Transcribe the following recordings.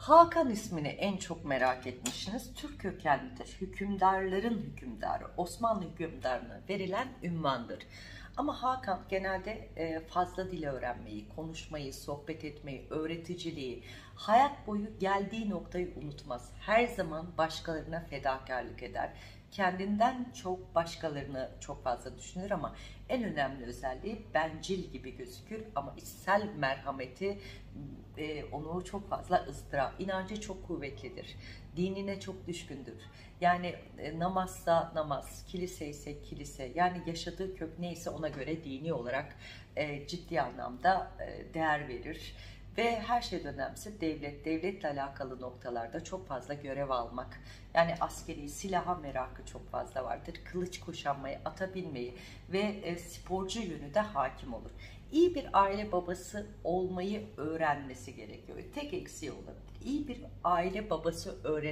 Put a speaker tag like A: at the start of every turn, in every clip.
A: Hakan ismini en çok merak etmişsiniz. Türk kökenlidir. Hükümdarların hükümdarı, Osmanlı hükümdarına verilen ünvandır. Ama Hakan genelde fazla dil öğrenmeyi, konuşmayı, sohbet etmeyi, öğreticiliği, hayat boyu geldiği noktayı unutmaz. Her zaman başkalarına fedakarlık eder. Kendinden çok başkalarını çok fazla düşünür ama en önemli özelliği bencil gibi gözükür ama içsel merhameti onu çok fazla ızdırap. İnancı çok kuvvetlidir. Dinine çok düşkündür. Yani namazsa namaz, kilise ise kilise. Yani yaşadığı kök neyse ona göre dini olarak ciddi anlamda değer verir. Ve her şeyden önemlisi devletle alakalı noktalarda çok fazla görev almak. Yani askeri silaha merakı çok fazla vardır. Kılıç kuşanmayı, ata binmeyi ve sporcu yönü de hakim olur. İyi bir aile babası olmayı öğrenmesi gerekiyor. Tek eksiği olabilir. İyi bir aile babası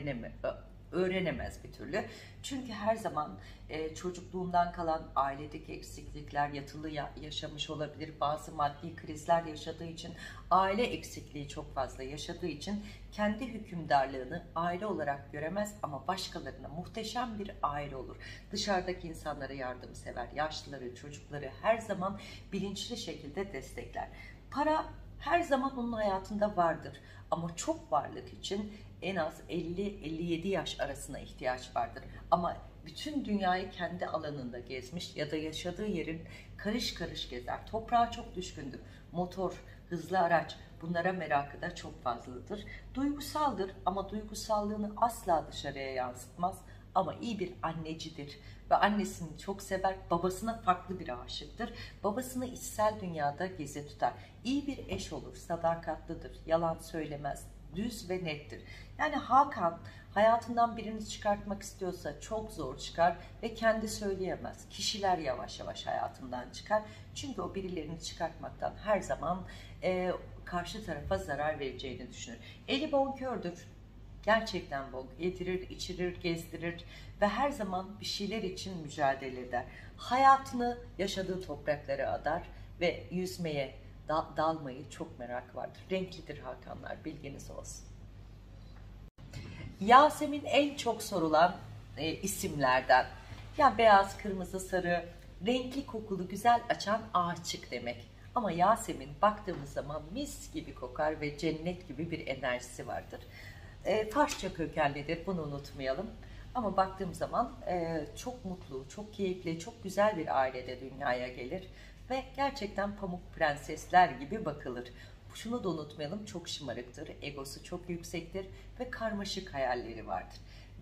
A: öğrenemez bir türlü. Çünkü her zaman çocukluğundan kalan ailedeki eksiklikler, yatılı yaşamış olabilir. Bazı maddi krizler yaşadığı için, aile eksikliği çok fazla yaşadığı için kendi hükümdarlığını aile olarak göremez ama başkalarına muhteşem bir aile olur. Dışarıdaki insanlara yardımsever, yaşlıları, çocukları her zaman bilinçli şekilde destekler. Para her zaman onun hayatında vardır ama çok varlık için en az 50-57 yaş arasına ihtiyaç vardır. Ama bütün dünyayı kendi alanında gezmiş ya da yaşadığı yerin karış karış gezer. Toprağa çok düşkündür. Motor, hızlı araç, bunlara merakı da çok fazladır. Duygusaldır ama duygusallığını asla dışarıya yansıtmaz. Ama iyi bir annecidir ve annesini çok sever, babasına farklı bir aşıktır. Babasını içsel dünyada gizli tutar. İyi bir eş olur, sadakatlidir, yalan söylemez, düz ve nettir. Yani Hakan hayatından birini çıkartmak istiyorsa çok zor çıkar ve kendi söyleyemez. Kişiler yavaş yavaş hayatından çıkar. Çünkü o birilerini çıkartmaktan her zaman karşı tarafa zarar vereceğini düşünür. Eli bonkördür. Gerçekten bol yedirir, içirir, gezdirir ve her zaman bir şeyler için mücadele eder. Hayatını yaşadığı topraklara adar ve yüzmeye, dalmayı çok merak vardır. Renklidir Hakanlar, bilginiz olsun. Yasemin en çok sorulan isimlerden. Ya beyaz, kırmızı, sarı, renkli kokulu, güzel açan ağaççık demek. Ama Yasemin baktığımız zaman mis gibi kokar ve cennet gibi bir enerjisi vardır. Farsça kökenlidir, bunu unutmayalım. Ama baktığım zaman çok mutlu, çok keyifli, çok güzel bir ailede dünyaya gelir. Ve gerçekten pamuk prensesler gibi bakılır. Şunu da unutmayalım, çok şımarıktır, egosu çok yüksektir ve karmaşık hayalleri vardır.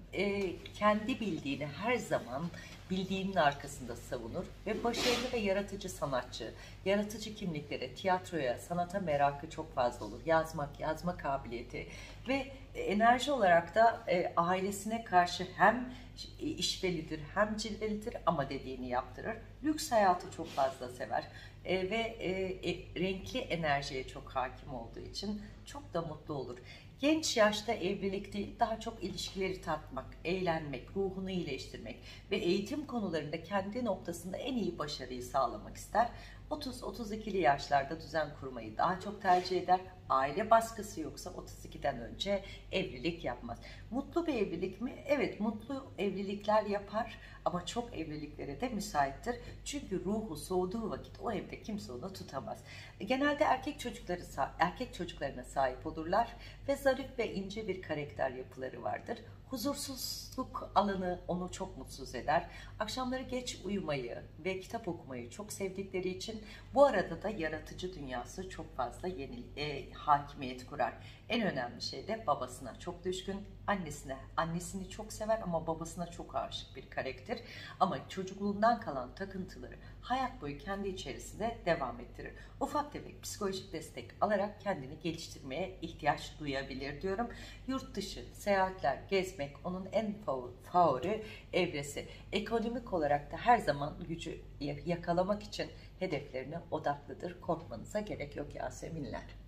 A: Kendi bildiğini her zaman bildiğinin arkasında savunur ve başarılı ve yaratıcı sanatçı, yaratıcı kimliklere, tiyatroya, sanata merakı çok fazla olur. Yazma kabiliyeti ve enerji olarak da ailesine karşı hem işvelidir hem cilvelidir ama dediğini yaptırır. Lüks hayatı çok fazla sever ve renkli enerjiye çok hakim olduğu için çok da mutlu olur. Genç yaşta evlilik değil, daha çok ilişkileri tatmak, eğlenmek, ruhunu iyileştirmek ve eğitim konularında kendi noktasında en iyi başarıyı sağlamak ister. 30-32'li yaşlarda düzen kurmayı daha çok tercih eder. Aile baskısı yoksa 32'den önce evlilik yapmaz. Mutlu bir evlilik mi? Evet, mutlu evlilikler yapar ama çok evliliklere de müsaittir. Çünkü ruhu soğuduğu vakit o evde kimse onu tutamaz. Genelde erkek çocuklarına sahip olurlar ve zarif ve ince bir karakter yapıları vardır. Huzursuzluk alanı onu çok mutsuz eder. Akşamları geç uyumayı ve kitap okumayı çok sevdikleri için bu arada da yaratıcı dünyası çok fazla hakimiyet kurar. En önemli şey de babasına çok düşkün, annesini çok sever ama babasına çok aşık bir karakter. Ama çocukluğundan kalan takıntıları hayat boyu kendi içerisinde devam ettirir. Ufak tefek psikolojik destek alarak kendini geliştirmeye ihtiyaç duyabilir diyorum. Yurt dışı seyahatler, gezmek onun en favori evresi. Ekonomik olarak da her zaman gücü yakalamak için hedeflerine odaklıdır. Korkmanıza gerek yok Yaseminler.